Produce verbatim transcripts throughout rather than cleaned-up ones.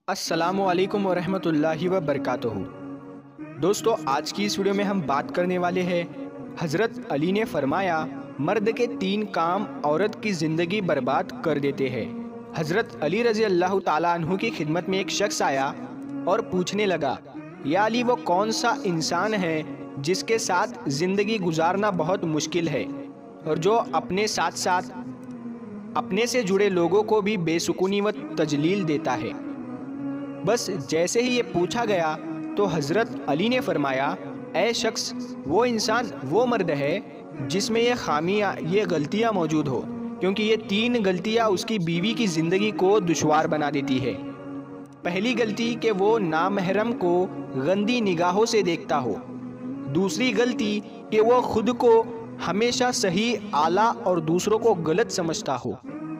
السلام علیکم ورحمۃ اللہ وبرکاتہ۔ دوستو، آج کی اس ویڈیو میں ہم بات کرنے والے ہیں، حضرت علی نے فرمایا مرد کے تین کام عورت کی زندگی برباد کر دیتے ہیں۔ حضرت علی رضی اللہ تعالیٰ عنہ کی خدمت میں ایک شخص آیا اور پوچھنے لگا، یا علی، وہ کون سا انسان ہے جس کے ساتھ زندگی گزارنا بہت مشکل ہے اور جو اپنے ساتھ ساتھ اپنے سے جڑے لوگوں کو بھی بے سکونی و تجلیل دیتا ہے؟ بس جیسے ہی یہ پوچھا گیا تو حضرت علی نے فرمایا، اے شخص، وہ انسان وہ مرد ہے جس میں یہ خامیاں، یہ غلطیاں موجود ہو، کیونکہ یہ تین غلطیاں اس کی بیوی کی زندگی کو دشوار بنا دیتی ہے۔ پہلی غلطی کہ وہ نامحرم کو گندی نگاہوں سے دیکھتا ہو۔ دوسری غلطی کہ وہ خود کو ہمیشہ صحیح، اعلیٰ اور دوسروں کو غلط سمجھتا ہو۔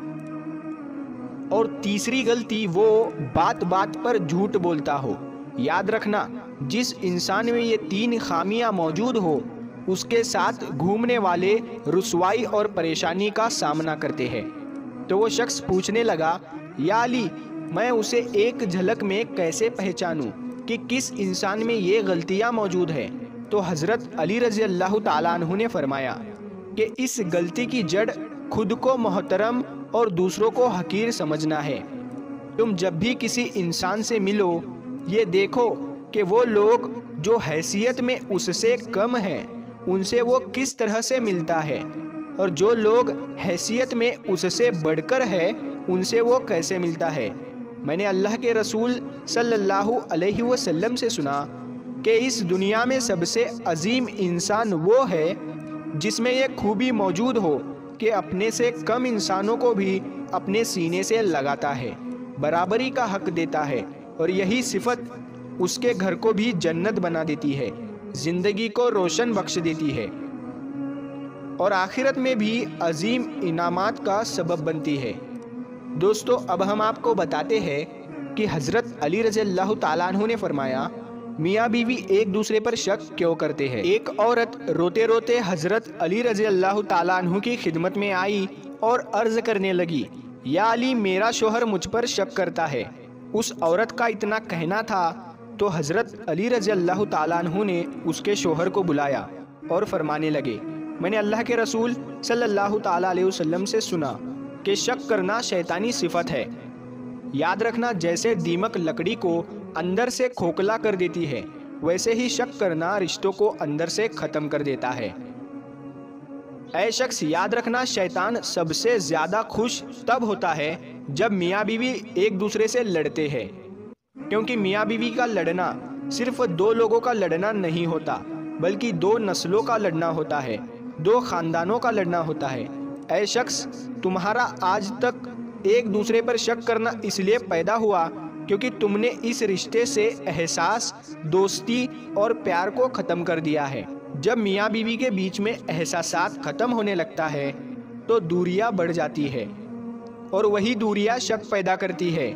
اور تیسری غلطی وہ بات بات پر جھوٹ بولتا ہو۔ یاد رکھنا، جس انسان میں یہ تین خامیاں موجود ہو اس کے ساتھ گھومنے والے رسوائی اور پریشانی کا سامنا کرتے ہیں۔ تو وہ شخص پوچھنے لگا، یا علی، میں اسے ایک جھلک میں کیسے پہچانوں کہ کس انسان میں یہ غلطیاں موجود ہیں؟ تو حضرت علی رضی اللہ تعالیٰ عنہ نے فرمایا کہ اس غلطی کی جڑ خود کو محترم اور دوسروں کو حقیر سمجھنا ہے۔ تم جب بھی کسی انسان سے ملو، یہ دیکھو کہ وہ لوگ جو حیثیت میں اس سے کم ہیں ان سے وہ کس طرح سے ملتا ہے، اور جو لوگ حیثیت میں اس سے بڑھ کر ہے ان سے وہ کیسے ملتا ہے۔ میں نے اللہ کے رسول صلی اللہ علیہ وسلم سے سنا کہ اس دنیا میں سب سے عظیم انسان وہ ہے جس میں یہ خوبی موجود ہو کہ اپنے سے کم انسانوں کو بھی اپنے سینے سے لگاتا ہے، برابری کا حق دیتا ہے، اور یہی صفت اس کے گھر کو بھی جنت بنا دیتی ہے، زندگی کو روشن بخش دیتی ہے، اور آخرت میں بھی عظیم انعامات کا سبب بنتی ہے۔ دوستو، اب ہم آپ کو بتاتے ہیں کہ حضرت علی رضی اللہ تعالیٰ عنہ نے فرمایا میاں بیوی ایک دوسرے پر شک کیوں کرتے ہیں۔ ایک عورت روتے روتے حضرت علی رضی اللہ تعالیٰ عنہ کی خدمت میں آئی اور عرض کرنے لگی، یا علی، میرا شوہر مجھ پر شک کرتا ہے۔ اس عورت کا اتنا کہنا تھا تو حضرت علی رضی اللہ تعالیٰ عنہ نے اس کے شوہر کو بلایا اور فرمانے لگے، میں نے اللہ کے رسول صلی اللہ تعالیٰ علیہ وسلم سے سنا کہ شک کرنا شیطانی صفت ہے۔ یاد رکھنا، جیسے دیمک لکڑی کو اندر سے کھوکھلا کر دیتی ہے، ویسے ہی شک کرنا رشتوں کو اندر سے ختم کر دیتا ہے۔ اے شخص، یاد رکھنا، شیطان سب سے زیادہ خوش تب ہوتا ہے جب میاں بیوی ایک دوسرے سے لڑتے ہیں، کیونکہ میاں بیوی کا لڑنا صرف دو لوگوں کا لڑنا نہیں ہوتا، بلکہ دو نسلوں کا لڑنا ہوتا ہے، دو خاندانوں کا لڑنا ہوتا ہے۔ اے شخص، تمہارا آج تک ایک دوسرے پر شک کرنا اس لیے پیدا ہوا کیونکہ تم نے اس رشتے سے احساس، دوستی اور پیار کو ختم کر دیا ہے۔ جب میاں بیوی کے بیچ میں احساسات ختم ہونے لگتا ہے تو دوریاں بڑھ جاتی ہے، اور وہی دوریاں شک پیدا کرتی ہے۔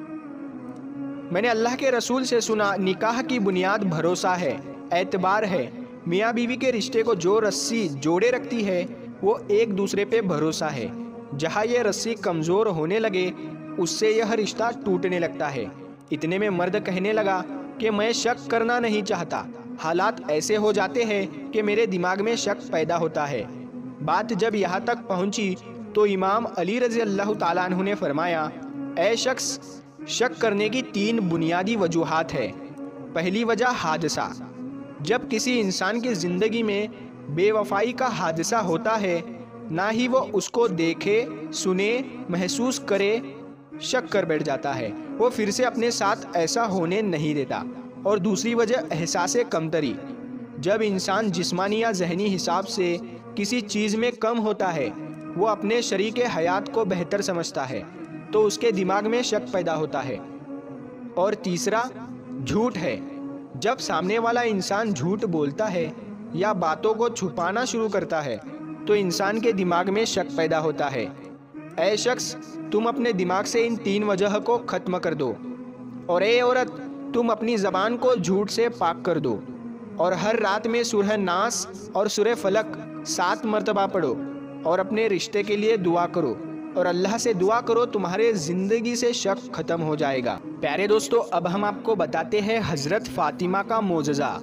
میں نے اللہ کے رسول سے سنا، نکاح کی بنیاد بھروسہ ہے، اعتبار ہے۔ میاں بیوی کے رشتے کو جو رسی جوڑے رکھتی ہے وہ ایک دوسرے پہ بھروسہ ہے۔ جہاں یہ رسی کمزور ہونے لگے اس سے یہ رشتہ ٹوٹنے لگتا ہے۔ اتنے میں مرد کہنے لگا کہ میں شک کرنا نہیں چاہتا، حالات ایسے ہو جاتے ہیں کہ میرے دماغ میں شک پیدا ہوتا ہے۔ بات جب یہاں تک پہنچی تو امام علی رضی اللہ تعالیٰ عنہ نے فرمایا، اے شخص، شک کرنے کی تین بنیادی وجوہات ہیں۔ پہلی وجہ حادثہ، جب کسی انسان کی زندگی میں بے وفائی کا حادثہ ہوتا ہے، نہ ہی وہ اس کو دیکھے، سنے، محسوس کرے، شک کر بیٹھ جاتا ہے، وہ پھر سے اپنے ساتھ ایسا ہونے نہیں دیتا۔ اور دوسری وجہ احساس کمتری، جب انسان جسمانی یا ذہنی حساب سے کسی چیز میں کم ہوتا ہے، وہ اپنے شریک حیات کو بہتر سمجھتا ہے تو اس کے دماغ میں شک پیدا ہوتا ہے۔ اور تیسرا جھوٹ ہے، جب سامنے والا انسان جھوٹ بولتا ہے یا باتوں کو چھپانا شروع کرتا ہے تو انسان کے دماغ میں شک پیدا ہوتا ہے۔ اے شخص، تم اپنے دماغ سے ان تین وجہ کو ختم کر دو، اور اے عورت، تم اپنی زبان کو جھوٹ سے پاک کر دو، اور ہر رات میں سورہ ناس اور سورہ فلق سات مرتبہ پڑھو، اور اپنے رشتے کے لیے دعا کرو اور اللہ سے دعا کرو تمہارے زندگی سے شک ختم ہو جائے گا۔ پیارے دوستو، اب ہم آپ کو بتاتے ہیں حضرت فاطمہ کا معجزہ۔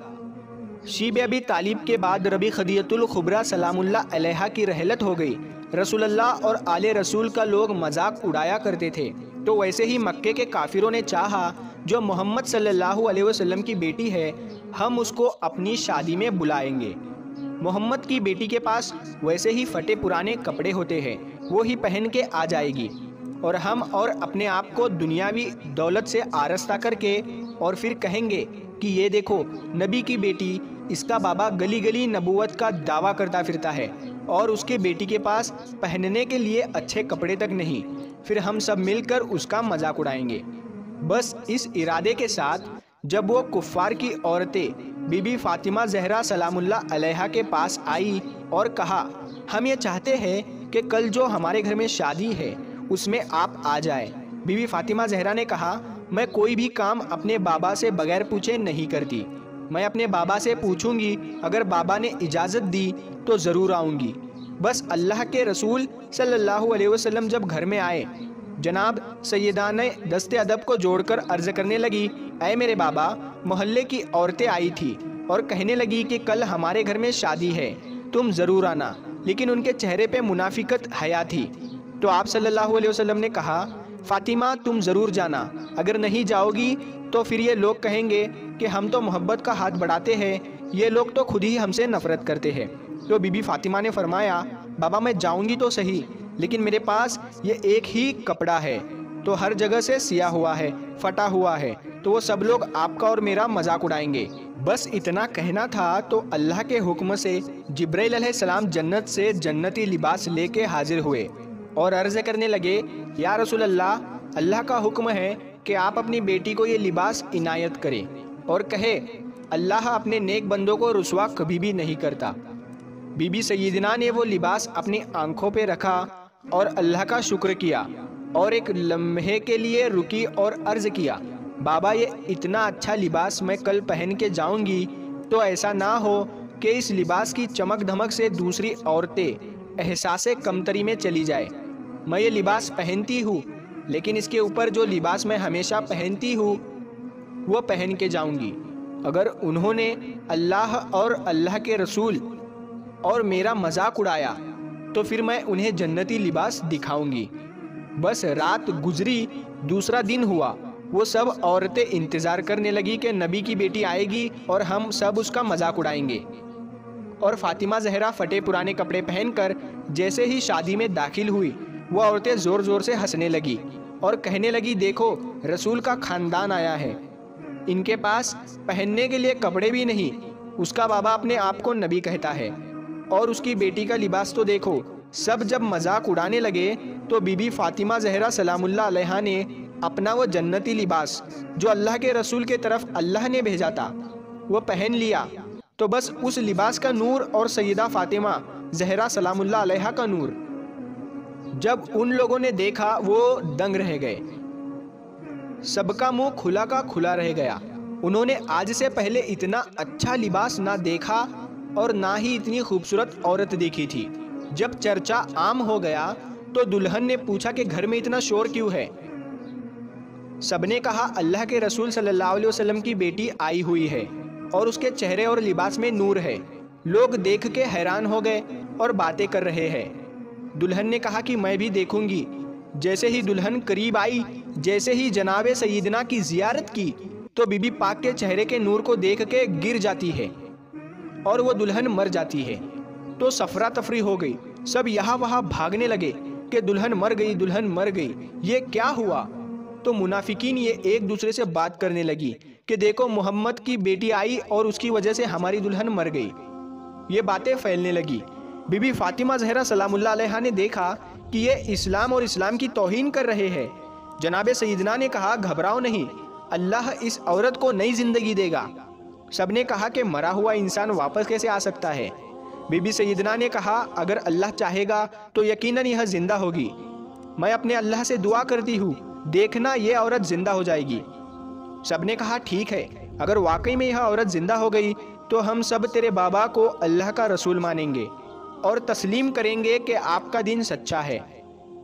شیب ابی طالب کے بعد ربی خدیجۃ الکبریٰ سلام اللہ علیہا کی رحلت ہو گئی۔ رسول اللہ اور آل رسول کا لوگ مذاق اڑایا کرتے تھے، تو ویسے ہی مکے کے کافروں نے چاہا جو محمد صلی اللہ علیہ وسلم کی بیٹی ہے ہم اس کو اپنی شادی میں بلائیں گے۔ محمد کی بیٹی کے پاس ویسے ہی پھٹے پرانے کپڑے ہوتے ہیں، وہی پہن کے آ جائے گی، اور ہم اور اپنے آپ کو دنیاوی دولت سے آراستہ کر کے اور پھر کہیں گے کہ یہ دیکھو نبی کی بیٹی، اس کا بابا گلی گلی نبوت کا دعویٰ کرتا پھرتا ہے اور اس کے بیٹی کے پاس پہننے کے لیے اچھے کپڑے تک نہیں، پھر ہم سب مل کر اس کا مذاق اڑائیں گے۔ بس اس ارادے کے ساتھ جب وہ کفار کی عورتیں بی بی فاطمہ زہرا سلام اللہ علیہا کے پاس آئی اور کہا ہم یہ چاہتے ہیں کہ کل جو ہمارے گھر میں شادی ہے اس میں آپ آ جائیں۔ بی بی فاطمہ زہرا نے کہا میں کوئی بھی کام اپنے بابا سے بغیر پوچھے نہیں کرتی، میں اپنے بابا سے پوچھوں گی، اگر بابا نے اجازت دی تو ضرور آؤں گی۔ بس اللہ کے رسول صلی اللہ علیہ وسلم جب گھر میں آئے، جناب سیدہ نے دست ادب کو جوڑ کر عرض کرنے لگی اے میرے بابا، محلے کی عورتیں آئی تھی اور کہنے لگی کہ کل ہمارے گھر میں شادی ہے، تم ضرور آنا، لیکن ان کے چہرے پہ منافقت حیا تھی۔ تو آپ صلی اللہ علیہ وسلم نے کہا فاطمہ تم ضرور جانا، اگر نہیں جاؤ گی تو پھر یہ لوگ کہیں گے کہ ہم تو محبت کا ہاتھ بڑھاتے ہیں، یہ لوگ تو خود ہی ہم سے نفرت کرتے ہیں۔ تو بی بی فاطمہ نے فرمایا بابا میں جاؤں گی تو صحیح، لیکن میرے پاس یہ ایک ہی کپڑا ہے تو ہر جگہ سے سیاہ ہوا ہے، پھٹا ہوا ہے، تو وہ سب لوگ آپ کا اور میرا مذاق اڑائیں گے۔ بس اتنا کہنا تھا تو اللہ کے حکم سے جبرائیل علیہ السلام جنت سے جنتی لباس لے کے حاضر ہوئے اور عرض کرنے لگے یا رسول اللہ، اللہ کا حکم ہے کہ آپ اپنی بیٹی کو یہ لباس عنایت کریں اور کہے اللہ اپنے نیک بندوں کو رسوا کبھی بھی نہیں کرتا۔ بی بی سیدنا نے وہ لباس اپنی آنکھوں پہ رکھا اور اللہ کا شکر کیا اور ایک لمحے کے لیے رکی اور عرض کیا بابا یہ اتنا اچھا لباس میں کل پہن کے جاؤں گی تو ایسا نہ ہو کہ اس لباس کی چمک دھمک سے دوسری عورتیں احساس کمتری میں چلی جائے۔ میں یہ لباس پہنتی ہوں، لیکن اس کے اوپر جو لباس میں ہمیشہ پہنتی ہوں وہ پہن کے جاؤں گی۔ اگر انہوں نے اللہ اور اللہ کے رسول اور میرا مذاق اڑایا تو پھر میں انہیں جنتی لباس دکھاؤں گی۔ بس رات گزری، دوسرا دن ہوا، وہ سب عورتیں انتظار کرنے لگی کہ نبی کی بیٹی آئے گی اور ہم سب اس کا مذاق اڑائیں گے۔ اور فاطمہ زہرا پھٹے پرانے کپڑے پہن کر جیسے ہی شادی میں داخل ہوئی، وہ عورتیں زور زور سے ہنسنے لگی اور کہنے لگی دیکھو رسول کا خاندان آیا ہے، ان کے پاس پہننے کے لیے کپڑے بھی نہیں، اس کا بابا اپنے آپ کو نبی کہتا ہے، اور اس کی بیٹی کا لباس تو دیکھو۔ سب جب مذاق اڑانے لگے تو بی بی فاطمہ زہرا سلام اللہ علیہا نے اپنا وہ جنتی لباس جو اللہ کے رسول کے طرف اللہ نے بھیجا تھا وہ پہن لیا، تو بس اس لباس کا نور اور سیدہ فاطمہ زہرا سلام اللہ علیہا کا نور جب ان لوگوں نے دیکھا وہ دنگ رہ گئے، سب کا منہ کھلا کا کھلا رہ گیا۔ انہوں نے آج سے پہلے اتنا اچھا لباس نہ دیکھا اور نہ ہی اتنی خوبصورت عورت دیکھی تھی۔ جب چرچا عام ہو گیا تو دلہن نے پوچھا کہ گھر میں اتنا شور کیوں ہے؟ سب نے کہا اللہ کے رسول صلی اللہ علیہ وسلم کی بیٹی آئی ہوئی ہے اور اس کے چہرے اور لباس میں نور ہے۔ لوگ دیکھ کے حیران ہو گئے اور باتیں کر رہے ہیں۔ دلہن نے کہا کہ میں بھی دیکھوں گی۔ جیسے ہی دلہن قریب آئی، جیسے ہی جناب سیدنا کی زیارت کی تو بی بی پاک کے چہرے کے نور کو دیکھ کے گر جاتی ہے اور وہ دلہن مر جاتی ہے۔ تو سفرا تفری ہو گئی، سب یہاں وہاں بھاگنے لگے کہ دلہن مر گئی، دلہن مر گئی، یہ کیا ہوا؟ تو منافقین یہ ایک دوسرے سے بات کرنے لگی کہ دیکھو محمد کی بیٹی آئی اور اس کی وجہ سے ہماری دلہن مر گئی۔ یہ باتیں پھیلنے لگی۔ بی بی فاطمہ زہرا سلام اللہ علیہا نے دیکھا کہ یہ اسلام اور اسلام کی توہین کر رہے ہیں۔ جناب سیدنا نے کہا گھبراؤ نہیں، اللہ اس عورت کو نئی زندگی دے گا۔ سب نے کہا کہ مرا ہوا انسان واپس کیسے آ سکتا ہے؟ بی بی سیدنا نے کہا اگر اللہ چاہے گا تو یقیناً یہ زندہ ہوگی، میں اپنے اللہ سے دعا کرتی ہوں، دیکھنا یہ عورت زندہ ہو جائے گی۔ سب نے کہا ٹھیک ہے، اگر واقعی میں یہ عورت زندہ ہو گئی تو ہم سب تیرے بابا کو اللہ کا رسول مانیں گے اور تسلیم کریں گے کہ آپ کا دین سچا ہے۔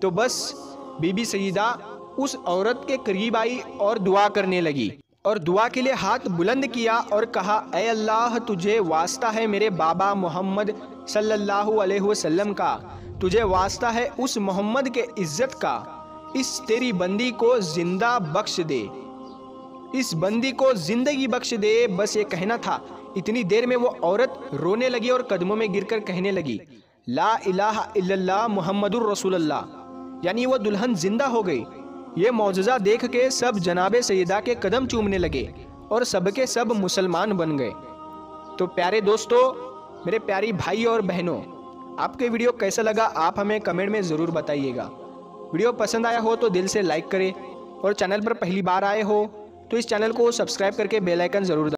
تو بس بی بی سیدہ اس عورت کے قریب آئی اور دعا کرنے لگی، اور دعا کے لیے ہاتھ بلند کیا اور کہا اے اللہ تجھے واسطہ ہے میرے بابا محمد صلی اللہ علیہ وسلم کا، تجھے واسطہ ہے اس محمد کے عزت کا، اس تیری بندی کو زندہ بخش دے، اس بندی کو زندگی بخش دے۔ بس یہ کہنا تھا، اتنی دیر میں وہ عورت رونے لگی اور قدموں میں گر کر کہنے لگی لا الہ الا اللہ محمد الرسول اللہ، یعنی وہ دلہن زندہ ہو گئی۔ یہ معجزہ دیکھ کے سب جناب سیدہ کے قدم چومنے لگے اور سب کے سب مسلمان بن گئے۔ تو پیارے دوستو، میرے پیاری بھائی اور بہنوں، آپ کے ویڈیو کیسا لگا آپ ہمیں کمنٹ میں ضرور بتائیے گا۔ ویڈیو پسند آیا ہو تو دل سے لائک کریں، اور چینل پر پہلی بار آئے ہو تو اس چینل کو سبسکرائب کر کے بیل آئیکن ضرور دبائیں۔